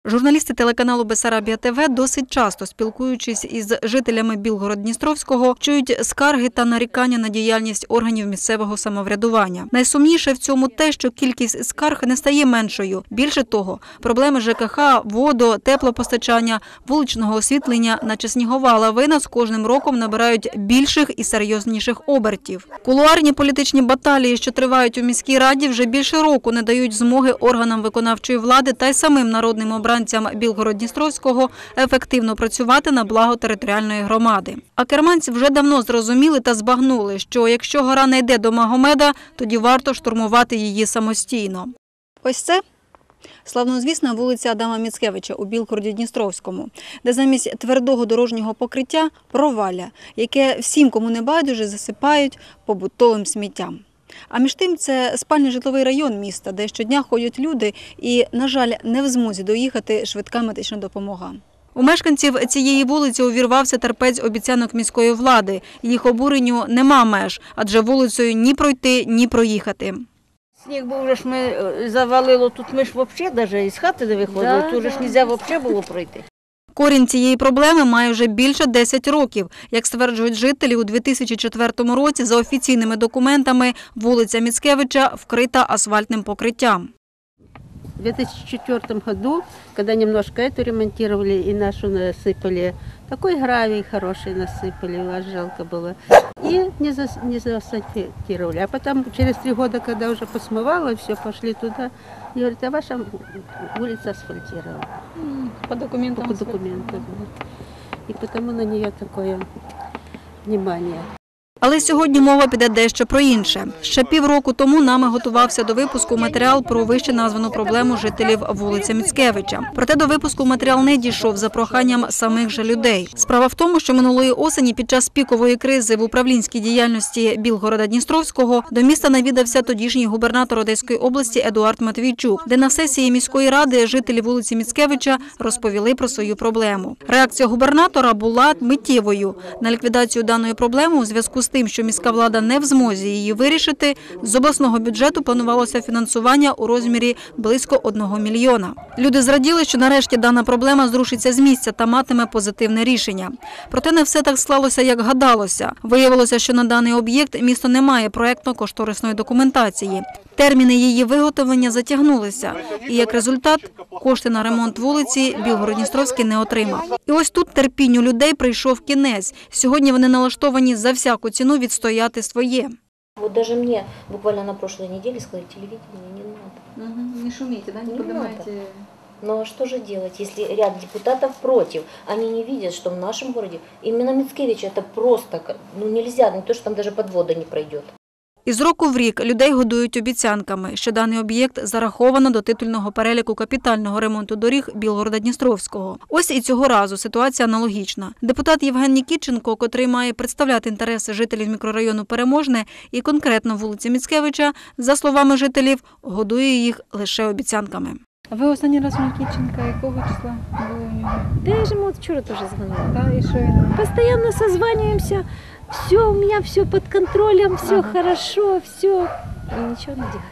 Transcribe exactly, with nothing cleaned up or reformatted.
Журналісти телеканалу «Бессарабія ТВ», досить часто спілкуючись із жителями Білгород-Дністровського, чують скарги та нарікання на діяльність органів місцевого самоврядування. Найсумніше в цьому те, що кількість скарг не стає меншою. Більше того, проблеми ЖКХ, водо, теплопостачання, вуличного освітлення, наче снігова лавина з кожним роком набирають більших і серйозніших обертів. Кулуарні політичні баталії, що тривають у міській раді, вже більше року не дають змоги органам виконавчої влади та й самим народним обранцям Білгород-Дністровського ефективно працювати на благо територіальної громади. А керманці вже давно зрозуміли та збагнули, що якщо гора не йде до Магомеда, тоді варто штурмувати її самостійно. Ось це славнозвісна вулиця Адама Міцкевича у Білгороді-Дністровському, де замість твердого дорожнього покриття – провалля, яке всім, кому не байдуже, засипають побутовим сміттям. А між тим це спальний житловий район міста, де щодня ходять люди і, на жаль, не в змозі доїхати швидка медична допомога. У мешканців цієї вулиці увірвався терпець обіцянок міської влади. Їх обуренню нема меж, адже вулицею ні пройти, ні проїхати. Сніг був, вже ж ми завалило, тут ми ж взагалі навіть із хати не виходили, тут же ж не можна взагалі було пройти. Корінь цієї проблеми має вже більше десяти років. Як стверджують жителі, у дві тисячі четвертому році за офіційними документами вулиця Міцкевича вкрита асфальтним покриттям. В две тысячи четвёртом году, когда немножко эту ремонтировали и нашу насыпали, такой гравий хороший насыпали, вас жалко было. И не, за, не заасфальтировали. А потом через три года, когда уже посмывало, все, пошли туда, и говорят, а ваша улица асфальтирована. По документам? По документам. И потому на нее такое внимание. Але сьогодні мова піде дещо про інше. Ще півроку тому нами готувався до випуску матеріал про вище названу проблему жителів вулиці Міцкевича. Проте до випуску матеріал не дійшов за проханням самих же людей. Справа в тому, що минулої осені під час пікової кризи в управлінській діяльності Білгорода-Дністровського до міста навідався тодішній губернатор Одеської області Едуард Матвійчук, де на сесії міської ради жителі вулиці Міцкевича розповіли про свою проблему. Реакція губернатора була миттєвою. На ліквідацію даної проблеми у зв'язку з тим, що міська влада не в змозі її вирішити, з обласного бюджету планувалося фінансування у розмірі близько одного мільйона. Люди зраділи, що нарешті дана проблема зрушиться з місця та матиме позитивне рішення. Проте не все так склалося, як гадалося. Виявилося, що на даний об'єкт місто не має проєктно-кошторисної документації. Терміни її виготовлення затягнулися. І як результат, кошти на ремонт вулиці Білгород-Дністровський не отримав. І ось тут терпінню людей прийшов кінець. Сьогодні вони налаштовані за всяку ціну відстояти своє. Вот даже мне буквально на прошлой неделе сказали, телевидение не надо. Угу, не шумите, да, не, не поднимайте. Но что же делать, если ряд депутатов против? Они не видят, что в нашем городе именно Мицкевич это просто, ну нельзя, не то, что там даже подвода не пройдет. Із року в рік людей годують обіцянками, що даний об'єкт зараховано до титульного переліку капітального ремонту доріг Білгорода-Дністровського. Ось і цього разу ситуація аналогічна. Депутат Євген Нікітченко, котрий має представляти інтереси жителів мікрорайону Переможне і конкретно вулиці Міцкевича, за словами жителів, годує їх лише обіцянками. А ви останній раз у Нікітченка якого числа були у нього? Да я же ему вчера тоже звонила. Да, і що він? Постоянно созваниваемся. Все, у меня все под контролем, все ага. Хорошо, все. И ничего не делает.